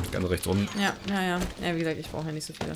Ganz rechts unten. Ja, ja. Ja, wie gesagt, ich brauche ja nicht so viele.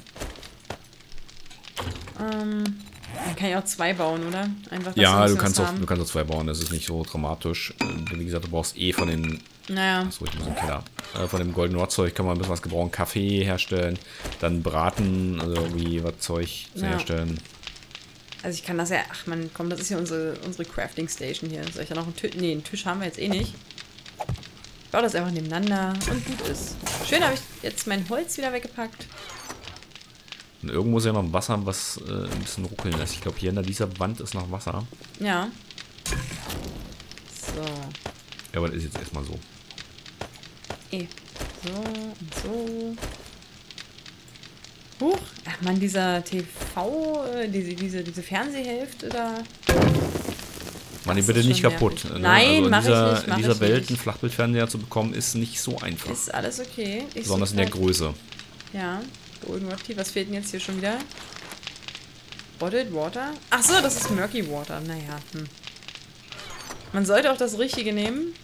Dann kann ich auch 2 bauen, oder? Einfach, dass Ja, wir du kannst was haben. auch 2 bauen, das ist nicht so dramatisch. Wie gesagt, du brauchst eh von den... Naja. Achso, ich muss im Keller. Von dem Golden Rod Zeug kann man ein bisschen was gebrauchen. Kaffee herstellen, dann braten, also irgendwie was Zeug zu herstellen. Also ich kann das ja... Ach man, komm, das ist ja unsere Crafting Station hier. Soll ich da noch einen Tisch... Nee, einen Tisch haben wir jetzt eh nicht. Ich baue das einfach nebeneinander und gut ist. Schön, habe ich jetzt mein Holz wieder weggepackt. Und irgendwo ist ja noch Wasser, was ein bisschen ruckeln lässt. Ich glaube, hier in dieser Wand ist noch Wasser. Ja. So. Ja, aber das ist jetzt erstmal so. So und so. Huch. Ach man, dieser TV, diese Fernsehhälfte da. Mach die bitte nicht kaputt. Ne? Nein, also mach ich nicht. In dieser Welt einen Flachbildfernseher zu bekommen, ist nicht so einfach. Ist alles okay. Besonders in der Größe. Ja. Golden Rod Tea. Was fehlt denn jetzt hier schon wieder? Bottled Water? Ach so, das ist Murky Water. Naja. Man sollte auch das Richtige nehmen.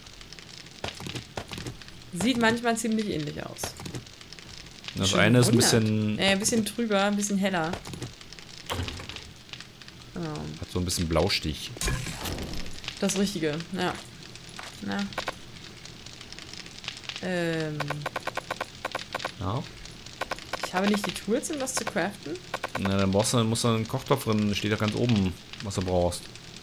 Sieht manchmal ziemlich ähnlich aus. Das Schon eine ist ein ein bisschen trüber, ein bisschen heller. Hat so ein bisschen Blaustich. Das Richtige, ja. Na. Ja. Ich habe nicht die Tools, um das zu craften. Na, dann musst du einen Kochtopf drin, steht da ganz oben, was du brauchst.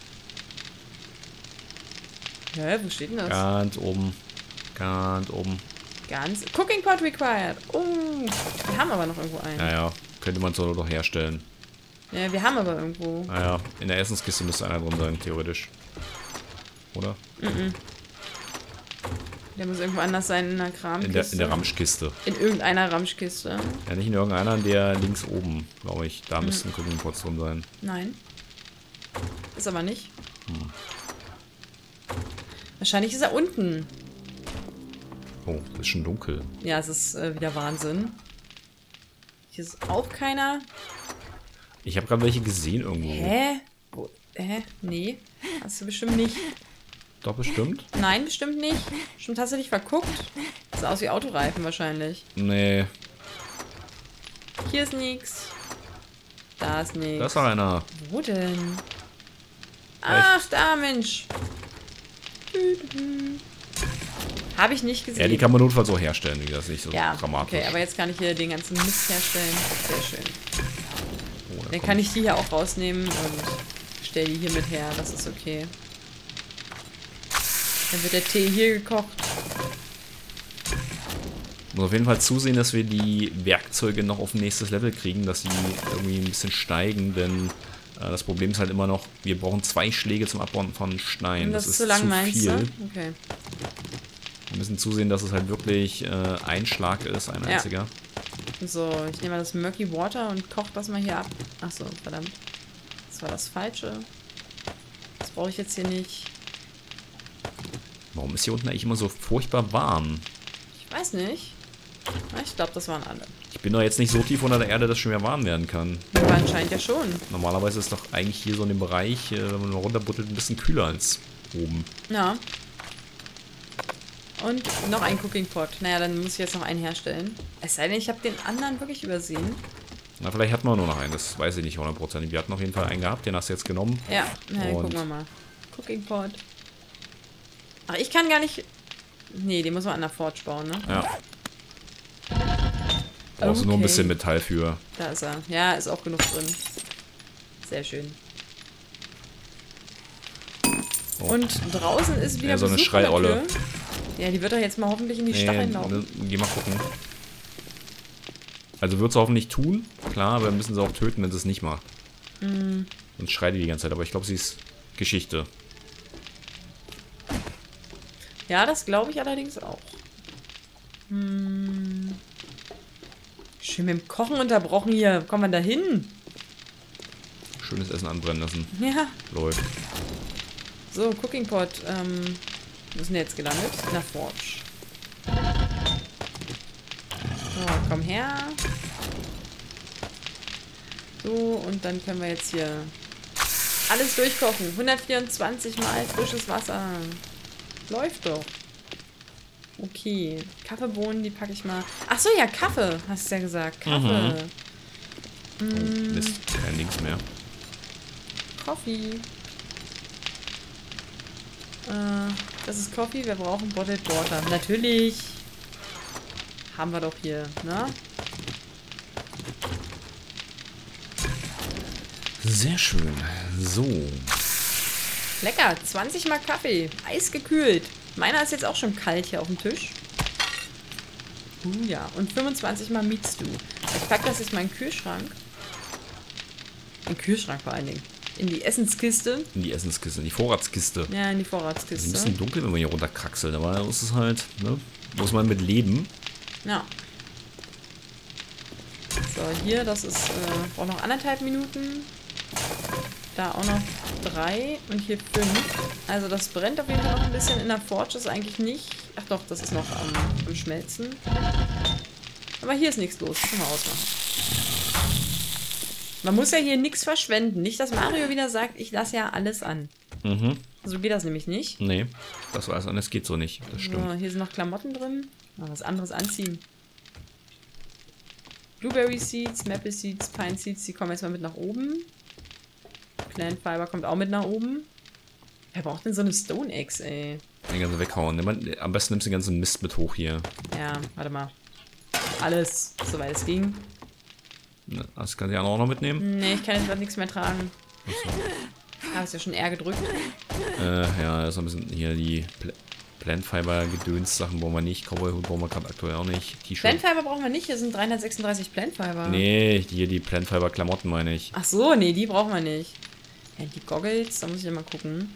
Hä, wo steht denn das? Ganz oben. Ganz oben. Cooking Pot required. Oh, wir haben aber noch irgendwo einen. Naja, könnte man so doch herstellen. Ja, wir haben aber irgendwo. Naja, in der Essenskiste müsste einer drin sein, theoretisch. Oder? Der muss irgendwo anders sein in der Kramkiste. In der Ramschkiste. In irgendeiner Ramschkiste. Ja, nicht in irgendeiner, in der links oben, glaube ich. Da müssten Cooking Pots drin sein. Nein. Ist aber nicht. Wahrscheinlich ist er unten. Oh, das ist schon dunkel. Ja, es ist wieder Wahnsinn. Hier ist auch keiner. Ich habe gerade welche gesehen irgendwo. Hä? Nee. Hast du bestimmt nicht. Doch, bestimmt? Nein, bestimmt nicht. Bestimmt hast du dich verguckt. Das sah aus wie Autoreifen wahrscheinlich. Nee. Hier ist nix. Da ist nix. Da ist noch einer. Wo denn? Ach, da, Mensch. Habe ich nicht gesehen. Ja, die kann man notfalls so herstellen, wie das nicht so dramatisch. Okay, aber jetzt kann ich hier den ganzen Mist herstellen. Sehr schön. Oh, Dann kann ich die hier auch rausnehmen und stelle die hier mit her. Das ist okay. Dann wird der Tee hier gekocht. Muss auf jeden Fall zusehen, dass wir die Werkzeuge noch auf ein nächstes Level kriegen, dass sie irgendwie ein bisschen steigen, denn das Problem ist halt immer noch, wir brauchen 2 Schläge zum Abbauen von Stein. Und das ist zu lang, meinst viel. du? Okay. Wir müssen zusehen, dass es halt wirklich ein Schlag ist, ein einziger. So, ich nehme mal das Murky Water und koche das mal hier ab. Achso, verdammt. Das war das Falsche. Das brauche ich jetzt hier nicht. Warum ist hier unten eigentlich immer so furchtbar warm? Ich weiß nicht. Ich glaube, das waren alle. Ich bin doch jetzt nicht so tief unter der Erde, dass es schon mehr warm werden kann. Aber anscheinend ja schon. Normalerweise ist doch eigentlich hier so in dem Bereich, wenn man runterbuttelt, ein bisschen kühler als oben. Ja. Und noch ein Cooking Pot. Naja, dann muss ich jetzt noch einen herstellen. Es sei denn, ich habe den anderen wirklich übersehen. Na, vielleicht hatten wir nur noch einen, das weiß ich nicht 100%. Wir hatten auf jeden Fall einen gehabt, den hast du jetzt genommen. Ja, na, gucken wir mal. Cooking Pot. Ach, ich kann gar nicht... Nee, den muss man an der Forge bauen, ne? Ja. Brauchst du nur ein bisschen Metall für. Da ist er. Ja, ist auch genug drin. Sehr schön. Oh. Und draußen ist wieder so eine Besuch vor der Schreiolle. Tür. Ja, die wird doch jetzt mal hoffentlich in die Stadt reinlaufen. Geh mal gucken. Also wird sie hoffentlich tun, klar, aber wir müssen sie auch töten, wenn sie es nicht macht. Sonst schreit die ganze Zeit, aber ich glaube, sie ist Geschichte. Ja, das glaube ich allerdings auch. Schön mit dem Kochen unterbrochen hier. Kommt man da hin? Schönes Essen anbrennen lassen. Ja. Läuft. So, Cooking Pot. Wo ist denn jetzt gelandet? In der Forge. So, komm her. So, und dann können wir jetzt hier alles durchkochen. 124 Mal frisches Wasser. Läuft doch. Okay. Kaffeebohnen, die packe ich mal. Ach so, ja, Kaffee, hast du ja gesagt. Kaffee. Oh, Mist, kein Links mehr. Coffee. Das ist Coffee, wir brauchen Bottled Water. Natürlich. Haben wir doch hier, ne? Sehr schön. So. Lecker, 20 mal Kaffee. Eisgekühlt. Meiner ist jetzt auch schon kalt hier auf dem Tisch. Ja, und 25 mal Meat Stew. Ich packe das jetzt mal in den Kühlschrank. In den Kühlschrank vor allen Dingen. In die Essenskiste. In die Essenskiste, in die Vorratskiste. Ja, in die Ist Vorratskiste. ein bisschen dunkel, wenn man hier runterkraxelt, aber da ist es halt, ne? Muss man mit leben. Ja. So, hier, das ist, braucht noch 1,5 Minuten. Da auch noch 3 und hier 5. Also das brennt auf jeden Fall noch ein bisschen. In der Forge ist eigentlich nicht. Ach doch, das ist noch am Schmelzen. Aber hier ist nichts los. Das können wir ausmachen. Man muss ja hier nichts verschwenden. Nicht, dass Mario wieder sagt, ich lasse ja alles an. Mhm. So geht das nämlich nicht. Nee, das weiß man, das geht so nicht. Das stimmt. So, hier sind noch Klamotten drin. Mal was anderes anziehen. Blueberry Seeds, Maple Seeds, Pine Seeds, die kommen jetzt mal mit nach oben. Plant Fiber kommt auch mit nach oben. Wer braucht denn so eine Stone Axe, ey? Den ganzen weghauen. Am besten nimmst du den ganzen Mist mit hoch hier. Ja, warte mal. Alles, soweit es ging. Das kann ich auch noch mitnehmen. Nee, ich kann jetzt gerade nichts mehr tragen. Habe es ja schon eher gedrückt. Ja, das ist ein bisschen hier die Plant Fiber Gedöns-Sachen brauchen wir nicht. Cowboy-Hut brauchen wir gerade aktuell auch nicht. T-Shirt. Plant Fiber brauchen wir nicht. Hier sind 336 Plant Fiber. Nee, hier die Plant Fiber Klamotten meine ich. Ach so, nee, die brauchen wir nicht. Ja, die Goggles, da muss ich ja mal gucken.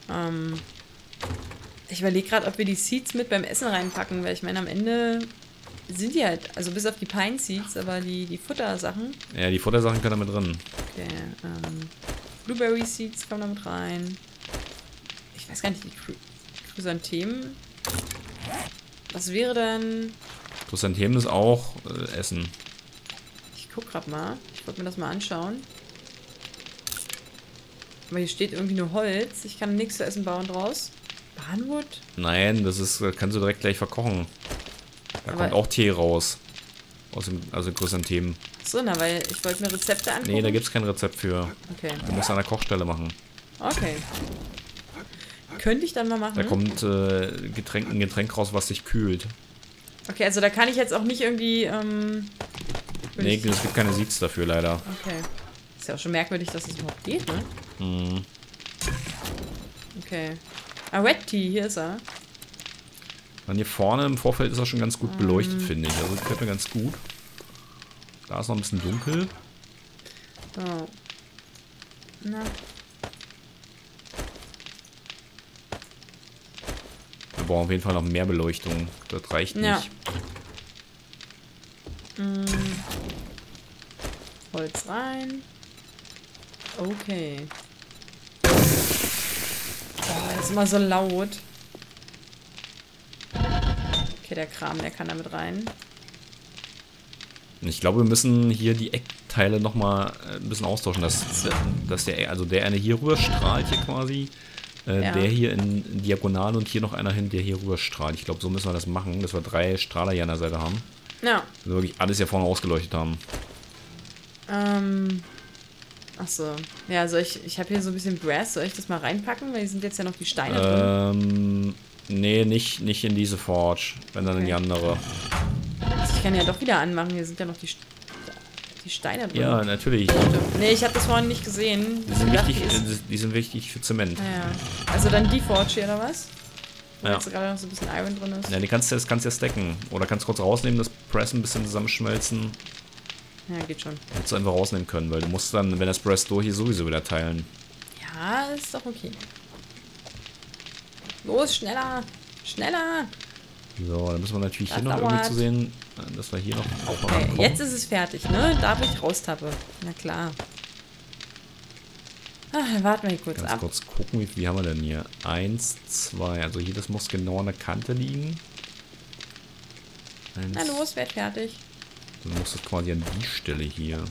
Ich überlege gerade, ob wir die Seeds mit beim Essen reinpacken, weil ich meine, am Ende sind die halt, also bis auf die Pine Seeds, aber die Futtersachen. Ja, die Futtersachen können da mit drin. Okay, Blueberry Seeds kommen da mit rein. Ich weiß gar nicht, die Chrysanthemen. Was wäre dann... Chrysanthemen ist auch Essen. Ich guck grad mal. Ich wollte mir das mal anschauen. Aber hier steht irgendwie nur Holz. Ich kann nichts zu essen bauen draus. Barnwood? Nein, das kannst du direkt gleich verkochen. Da Aber kommt auch Tee raus. Also Chrysanthemen. So, na, weil ich wollte mir Rezepte angucken. Nee, da gibt es kein Rezept für. Okay. Du musst an der Kochstelle machen. Okay. Könnte ich dann mal machen. Da kommt ein Getränk raus, was sich kühlt. Okay, also da kann ich jetzt auch nicht irgendwie... Nee, es gibt keine Seeds dafür, leider. Okay. Ist ja auch schon merkwürdig, dass das überhaupt geht, ne? Mhm. Okay. Ah, Red Tea, hier ist er. Und hier vorne im Vorfeld ist er schon ganz gut beleuchtet, finde ich. Also das gefällt mir ganz gut. Da ist noch ein bisschen dunkel. So. Na. Wir brauchen auf jeden Fall noch mehr Beleuchtung. Das reicht nicht. Ja. Holz rein. Okay. Oh, das ist immer so laut. Okay, der Kram, der kann da mit rein. Ich glaube, wir müssen hier die Eckteile nochmal ein bisschen austauschen, dass der eine hier rüber strahlt hier quasi. Ja. Der hier in Diagonal und hier noch einer hin, der hier rüber strahlt. Ich glaube, so müssen wir das machen, dass wir 3 Strahler hier an der Seite haben. Ja. Dass wir wirklich alles hier vorne ausgeleuchtet haben. Ach so. Ja, ich habe hier so ein bisschen Brass. Soll ich das mal reinpacken? Weil hier sind jetzt ja noch die Steine drin. Nee, nicht in diese Forge, wenn dann in die andere. Also ich kann ja doch wieder anmachen. Hier sind ja noch die Steine drin. Ja, natürlich. Nee, ich habe das vorhin nicht gesehen. Die sind wichtig für Zement. Ja. Also dann die Forge hier, oder was? Wo Ja. jetzt gerade noch so ein bisschen Iron drin ist. Ja, das kannst du ja stacken. Oder kannst kurz rausnehmen, das Press ein bisschen zusammenschmelzen. Ja, geht schon. Hättest du einfach rausnehmen können, weil du musst dann, wenn das Press durch hier sowieso wieder teilen. Ja, ist doch okay. Los, schneller! Schneller! So, dann müssen wir natürlich Das hier noch dauert. irgendwie zu sehen, dass wir hier noch auch mal Okay, rankommen. jetzt ist es fertig, ne? Darf ich raustappe? Na klar. Dann warten wir hier kurz Ganz ab. kurz gucken, wie viel haben wir denn hier? 1, 2, also hier, das muss genau an der Kante liegen. Na los, werd fertig. Du musst das quasi an die Stelle hier.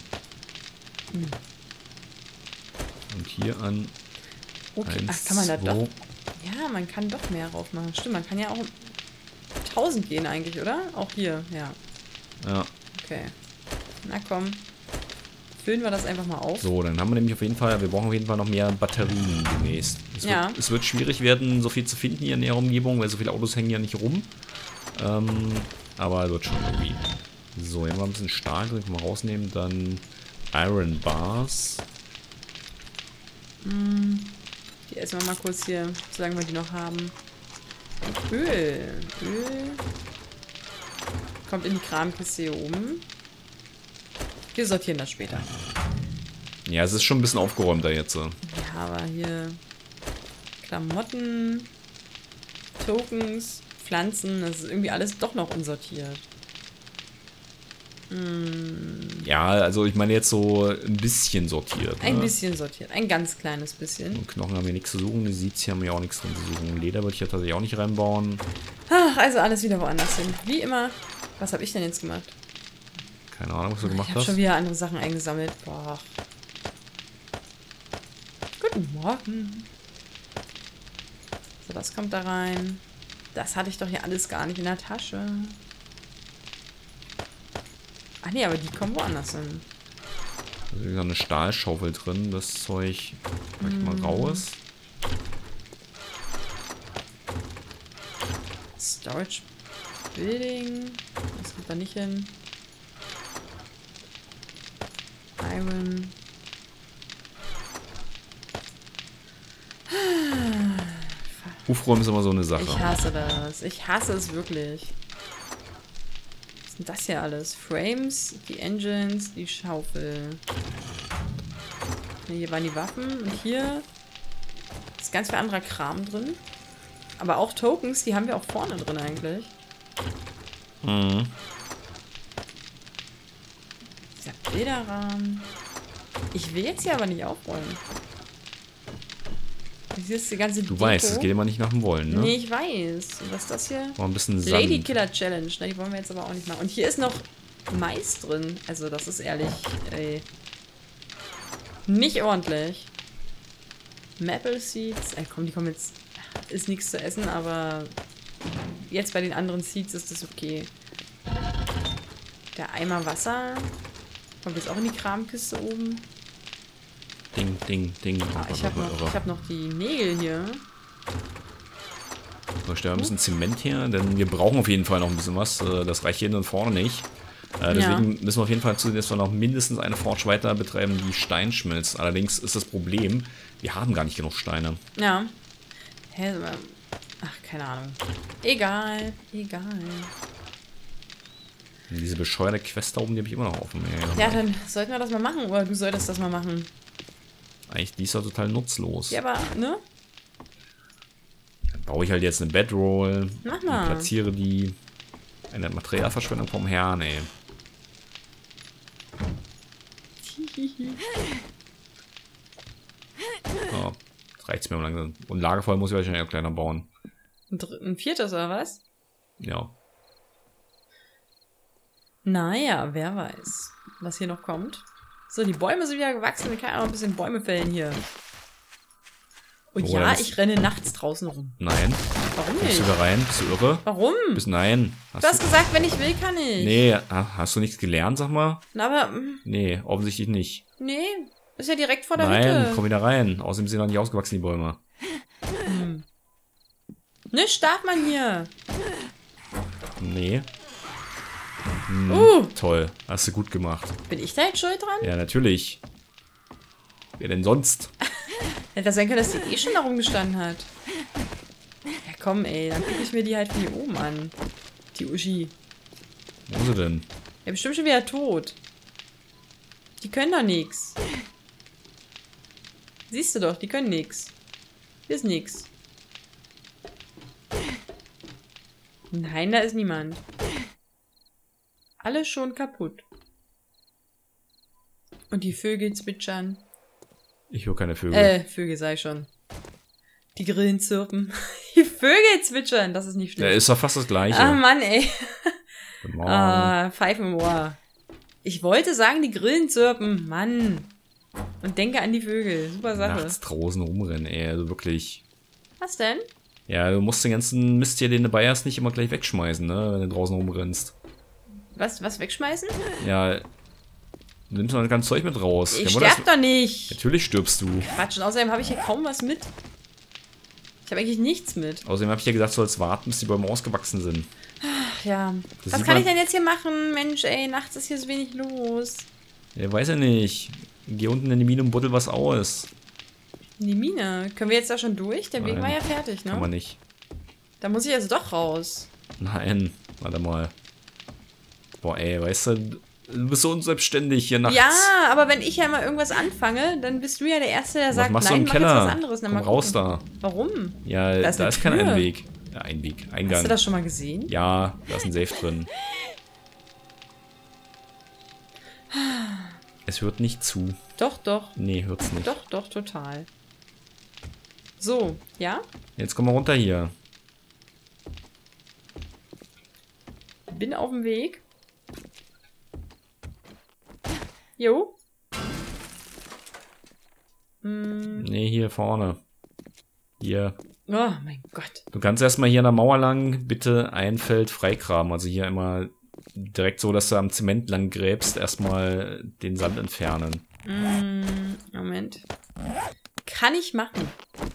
Und hier an Okay, 1, ach, kann man da 2. doch... Ja, man kann doch mehr drauf machen. Stimmt, man kann ja auch 1000 gehen eigentlich, oder? Auch hier, ja. Ja. Okay. Na komm. Füllen wir das einfach mal auf. So, dann haben wir nämlich auf jeden Fall, wir brauchen auf jeden Fall noch mehr Batterien demnächst. Es wird schwierig werden, so viel zu finden hier in der Umgebung, weil so viele Autos hängen ja nicht rum. Aber wird schon irgendwie. So, hier haben wir ein bisschen Stahl drin, können wir rausnehmen. Dann Iron Bars. Die essen wir mal kurz hier, solange wir die noch haben. Öl. Öl. Kommt in die Kramkiste hier oben. Wir sortieren das später. Ja, es ist schon ein bisschen aufgeräumter jetzt. Ja, aber hier Klamotten, Tokens, Pflanzen, das ist irgendwie alles doch noch unsortiert. Ja, also ich meine jetzt so ein bisschen sortiert. Ein ne? bisschen sortiert, ein ganz kleines bisschen. Und Knochen haben wir nichts zu suchen, die Seeds hier haben wir auch nichts drin zu suchen. Leder würde ich ja tatsächlich auch nicht reinbauen. Ach, also alles wieder woanders hin. Wie immer. Was habe ich denn jetzt gemacht? Keine Ahnung, was du gemacht Ich habe hast. schon wieder andere Sachen eingesammelt. Boah. Guten Morgen. So, das kommt da rein. Das hatte ich doch hier alles gar nicht in der Tasche. Ach nee, aber die kommen woanders hin. Da ist eine Stahlschaufel drin. Das Zeug mach ich mal raus. Storage Building. Das geht da nicht hin. Iron. Aufräumen ist immer so eine Sache. Ich hasse das. Ich hasse es wirklich. Was ist denn das hier alles? Frames, die Engines, die Schaufel. Hier waren die Waffen. Und hier ist ganz viel anderer Kram drin. Aber auch Tokens, die haben wir auch vorne drin eigentlich. Mhm. Dieser Bilderrahmen. Ich will jetzt hier aber nicht aufräumen. Hier ist die ganze Du weißt, es geht immer nicht nach dem Wollen, ne? Nee, ich weiß. Und was ist das hier? Mal ein bisschen Sand. Lady Killer Challenge. Na, die wollen wir jetzt aber auch nicht machen. Und hier ist noch Mais drin. Also das ist ehrlich, ey. Nicht ordentlich. Maple Seeds. Ey, komm, die kommen jetzt... Ist nichts zu essen, aber... Jetzt bei den anderen Seeds ist das okay. Der Eimer Wasser. Kommt jetzt auch in die Kramkiste oben. Ding, ding, ding. Ah, ich hab noch die Nägel hier. So, stellen wir ein bisschen Zement her, denn wir brauchen auf jeden Fall noch ein bisschen was. Das reicht hinten und vorne nicht. Deswegen müssen wir auf jeden Fall zusehen, dass wir noch mindestens eine Forge weiter betreiben, die Stein schmilzt. Allerdings ist das Problem, wir haben gar nicht genug Steine. Ja. Hä? Ach, keine Ahnung. Egal. Egal. Und diese bescheuerte Quest da oben, die habe ich immer noch offen. Ja, dann sollten wir das mal machen. Oder du solltest das mal machen. Eigentlich, die ist ja total nutzlos. Ja, aber, ne? Dann baue ich halt jetzt eine Bedroll. Mach mal. Und platziere die. Eine Materialverschwendung vom Herrn, ey. Oh, das reicht's mir mal langsam. Und Lagerfeuer muss ich wahrscheinlich auch kleiner bauen. Ein viertes, oder was? Ja. Naja, wer weiß, was hier noch kommt. So, die Bäume sind wieder gewachsen. Wir können auch ein bisschen Bäume fällen hier. Und Oh, ja, das- ich renne nachts draußen rum. Nein. Warum Bist nicht? du da rein? Bist du irre? Warum? Nein. Du hast gesagt, wenn ich will, kann ich. Nee, hast du nichts gelernt, sag mal? Na, aber, Nee, offensichtlich nicht. nee, ist ja direkt vor der Nein, Hütte. komm wieder rein. Außerdem sind noch nicht ausgewachsen, die Bäume. Nichts darf man hier. Nee. Toll, hast du gut gemacht. Bin ich da jetzt schuld dran? Ja, natürlich. Wer denn sonst? Hätte das sein können, dass die eh schon da rumgestanden hat. Ja komm, ey, dann gucke ich mir die halt von hier oben an. Die Uschi. Wo ist sie denn? Ja, bestimmt schon wieder tot. Die können doch nix. Siehst du doch, die können nix. Hier ist nix. Nein, da ist niemand. Alles schon kaputt. Und die Vögel zwitschern. Ich höre keine Vögel. Vögel sei schon. Die Grillen zirpen. Die Vögel zwitschern, das ist nicht schlimm. Ja, ist doch fast das Gleiche. Ah, Mann, ey. Guten Morgen. Ah, Pfeifen im Ohr. Ich wollte sagen, die Grillen zirpen. Mann. Und denke an die Vögel. Super Sache. Nachts draußen rumrennen, ey. Also wirklich. Was denn? Ja, du musst den ganzen Mist hier, den du bei hast, nicht immer gleich wegschmeißen, ne? Wenn du draußen rumrennst. Was wegschmeißen? Ja, du nimmst noch das ganze Zeug mit raus. Ich sterb doch nicht. Natürlich stirbst du. Quatsch, und außerdem habe ich hier kaum was mit. Ich habe eigentlich nichts mit. Außerdem habe ich ja gesagt, du sollst warten, bis die Bäume ausgewachsen sind. Ach ja. Das Was sieht kann man- ich denn jetzt hier machen? Mensch, ey, nachts ist hier so wenig los. Ja, weiß ja nicht. Geh unten in die Mine und buddel was aus. In die Mine. Können wir jetzt da schon durch? Der Weg Nein, war ja fertig, Kann man ne? nicht. Da muss ich also doch raus. Nein, warte mal. Boah, ey, weißt du bist so unselbstständig hier nachts. Ja, aber wenn ich ja mal irgendwas anfange, dann bist du ja der Erste, der Was sagt, machst du nein, im mach jetzt Keller? was anderes. Na, Komm mal raus gucken. da. Warum? Ja, Da da ist eine ist kein Tür. Einweg. Ja, Einweg. Eingang. Hast du das schon mal gesehen? Ja, da ist ein Safe drin. Es hört nicht zu. Doch, doch. Nee, hört's nicht. Doch, doch, total. So, ja? Jetzt komm mal runter hier. Bin auf dem Weg. Jo. Nee, hier vorne. Hier. Oh mein Gott. Du kannst erstmal hier an der Mauer lang bitte ein Feld freigraben. Also hier immer direkt so, dass du am Zement lang gräbst, erstmal den Sand entfernen. Moment. Kann ich machen.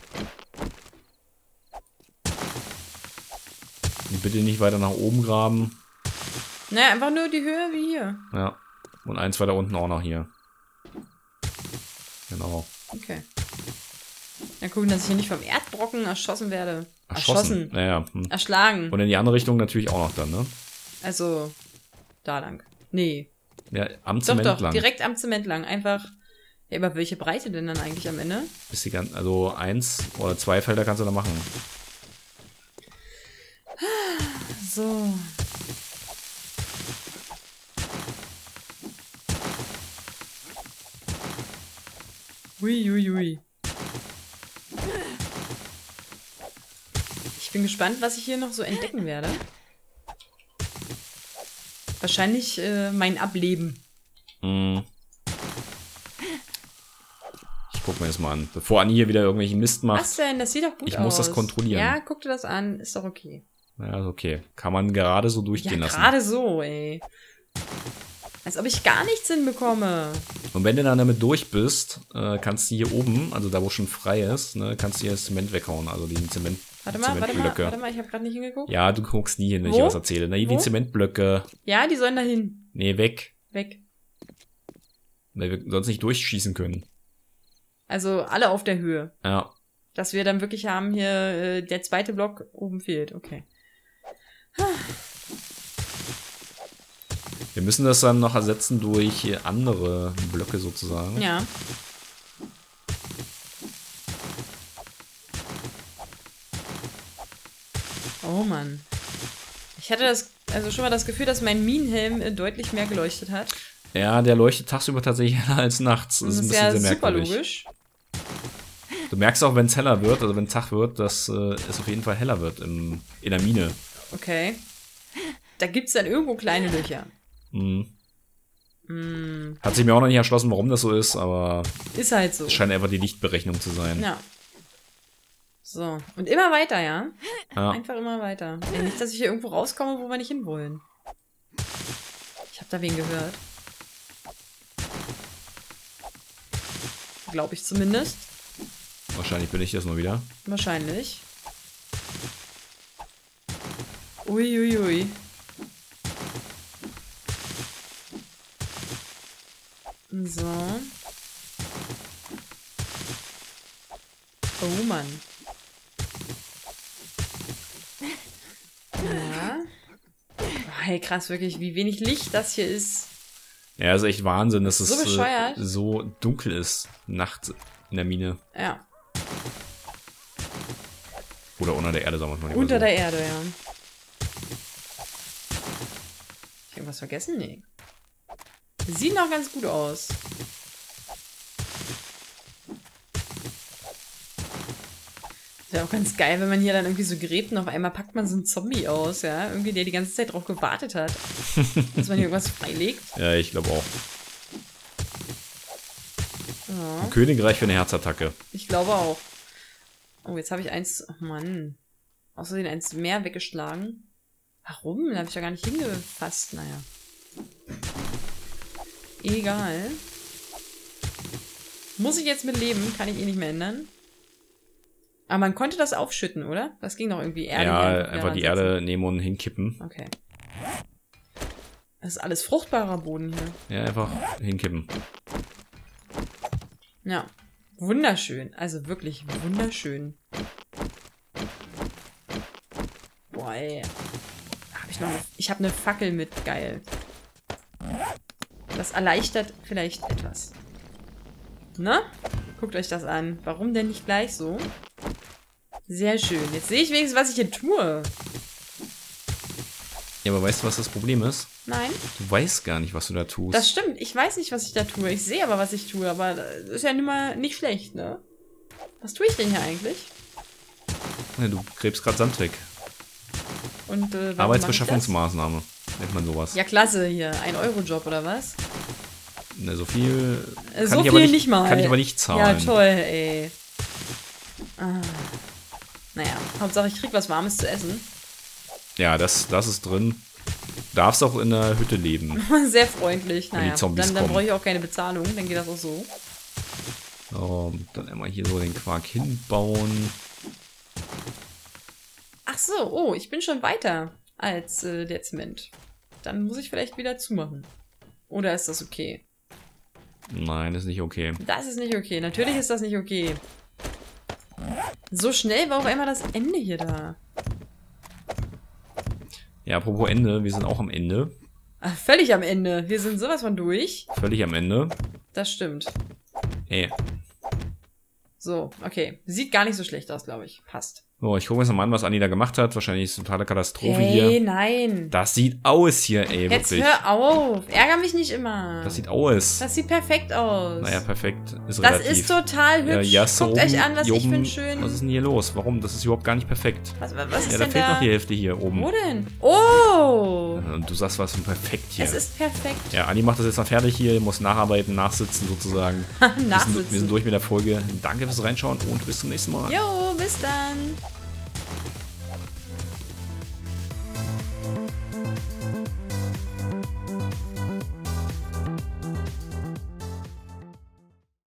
Und bitte nicht weiter nach oben graben. Naja, einfach nur die Höhe wie hier. Ja. Und eins weiter unten auch noch hier. Genau. Okay. Ja, gucken, dass ich hier nicht vom Erdbrocken erschossen werde. Erschossen. Naja. Erschlagen. Und in die andere Richtung natürlich auch noch dann, ne? Also, da lang. Nee. Ja, am Doch, Zement doch, lang. direkt am Zement lang. Einfach. Ja, aber welche Breite denn dann eigentlich am Ende? Bis die ganzen, also 1 oder 2 Felder kannst du da machen. So. Ui, ui, ui. Ich bin gespannt, was ich hier noch so entdecken werde. Wahrscheinlich mein Ableben. Ich guck mir das mal an. Bevor Anni hier wieder irgendwelchen Mist macht. Was denn? Das sieht doch gut aus. Ich muss das kontrollieren. Ja, guck dir das an. Ist doch okay. Ja, ist okay. Kann man gerade so durchgehen Ja, lassen. gerade so, ey. Als ob ich gar nichts hinbekomme. Und wenn du dann damit durch bist, kannst du hier oben, also da wo schon frei ist, ne, kannst du hier das Zement weghauen, also die Zementblöcke. Warte mal, ich habe gerade nicht hingeguckt. Ja, du guckst nie hin, wenn Wo? ich was erzähle. Ne, hier Wo? die Zementblöcke. Ja, die sollen da hin. Nee, weg. Weg. Weil wir sonst nicht durchschießen können. Also alle auf der Höhe. Ja. Dass wir dann wirklich haben hier, der zweite Block oben fehlt. Okay. Wir müssen das dann noch ersetzen durch andere Blöcke sozusagen. Ja. Oh Mann. Ich hatte also schon mal das Gefühl, dass mein Minenhelm deutlich mehr geleuchtet hat. Ja, der leuchtet tagsüber tatsächlich heller als nachts. Das ist ein bisschen ja sehr super merkwürdig. logisch. Du merkst auch, wenn es heller wird, also wenn Tag wird, dass es auf jeden Fall heller wird in der Mine. Okay. Da gibt es dann irgendwo kleine Löcher. Hat sich mir auch noch nicht erschlossen, warum das so ist, aber Ist halt so. es scheint einfach die Lichtberechnung zu sein. Ja. So. Und immer weiter, ja? Ja. Einfach immer weiter. Ja, nicht, dass ich hier irgendwo rauskomme, wo wir nicht hinwollen. Ich habe da wen gehört. Glaube ich zumindest. Wahrscheinlich bin ich das nur wieder. Wahrscheinlich. Uiuiui. Ui, ui. So. Oh Mann. Ja. Oh, hey, krass, wirklich, wie wenig Licht das hier ist. Ja, ist echt Wahnsinn, dass So es bescheuert. so dunkel ist nachts in der Mine. Ja, Oder unter der Erde, sagen wir mal. unter der Erde, ja. Hab ich irgendwas vergessen? Nee. Sieht noch ganz gut aus. Wäre auch ganz geil, wenn man hier dann irgendwie so gräbt und auf einmal packt man so einen Zombie aus, ja? Irgendwie, der die ganze Zeit drauf gewartet hat. Dass man hier irgendwas freilegt. Ja, ich glaube auch. Ja, Ein Königreich für eine Herzattacke. ich glaube auch. Oh, jetzt habe ich eins. Oh Mann. außerdem eins mehr weggeschlagen. Warum? Da habe ich ja gar nicht hingefasst. Naja. Egal. Muss ich jetzt mit leben? Kann ich eh nicht mehr ändern. Aber man konnte das aufschütten, oder? Das ging doch irgendwie Erde. Ja, einfach die Erde nehmen und hinkippen. Okay. Das ist alles fruchtbarer Boden hier. Ja, einfach hinkippen. Ja. Wunderschön. Also wirklich wunderschön. Boah, ey. Ich habe eine Fackel mit. Geil. Das erleichtert vielleicht etwas. Na? Guckt euch das an. Warum denn nicht gleich so? Sehr schön. Jetzt sehe ich wenigstens, was ich hier tue. Ja, aber weißt du, was das Problem ist? Nein. Du weißt gar nicht, was du da tust. Das stimmt. Ich weiß nicht, was ich da tue. Ich sehe aber, was ich tue. Aber das ist ja nun mal nicht schlecht, ne? Was tue ich denn hier eigentlich? Ja, du gräbst gerade Sand weg. Und, Arbeitsbeschaffungsmaßnahme nennt man sowas. Ja, klasse hier. 1-Euro-Job oder was? Ne, so viel kann so ich viel aber nicht mal. Kann ich aber nicht zahlen. Ja, toll, ey. Ah. Naja, Hauptsache ich krieg was Warmes zu essen. Ja, das ist drin. Darfst auch in der Hütte leben. Sehr freundlich. Wenn die Naja, Zombies dann kommen. brauche ich auch keine Bezahlung. Dann geht das auch so. So, dann einmal hier so den Quark hinbauen. Ach so, oh, ich bin schon weiter als der Zement. Dann muss ich vielleicht wieder zumachen. Oder ist das okay? Nein, ist nicht okay. Das ist nicht okay. Natürlich ist das nicht okay. So schnell war auch einmal das Ende hier da. Ja, apropos Ende, wir sind auch am Ende. Ach, völlig am Ende. Wir sind sowas von durch. Völlig am Ende. Das stimmt. Ey. So, okay. Sieht gar nicht so schlecht aus, glaube ich. Passt. So, ich gucke mir jetzt mal an, was Anni da gemacht hat. Wahrscheinlich ist es eine totale Katastrophe Hey, hier. nein. Das sieht aus hier, ey, Jetzt wirklich. hör auf. Ärger mich nicht immer. Das sieht aus. Das sieht perfekt aus. Naja, perfekt. Ist das relativ. ist total hübsch. Ja, so Guckt euch an, was hier ich oben, finde schön. Was ist denn hier los? Warum? Das ist überhaupt gar nicht perfekt. Was ist Ja, denn da fehlt da? noch die Hälfte hier oben. Wo denn? Oh! Und du sagst, was für perfekt hier. Es ist perfekt. Ja, Anni macht das jetzt mal fertig hier, muss nacharbeiten, nachsitzen sozusagen. Nachsitzen. Wir sind durch mit der Folge. Danke fürs Reinschauen und bis zum nächsten Mal. Jo, bis dann.